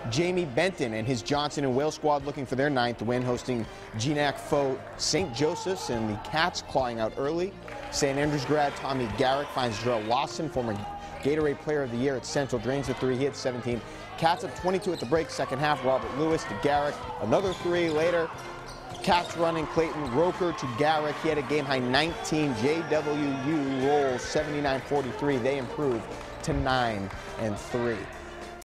Jamie Benton and his Johnson and Wales squad looking for their 9th win, hosting GNAC foe St. Joseph's, and the Cats clawing out early. St. Andrews grad Tommy Garrick finds Jarrell Lawson, former Gatorade Player of the Year at Central, drains the 3. He hit 17. Cats up 22 at the break, second half. Robert Lewis to Garrick, another 3 later. Cats running, Clayton Roker to Garrick. He had a game-high 19. JWU rolls 79-43. They improve to 9-3.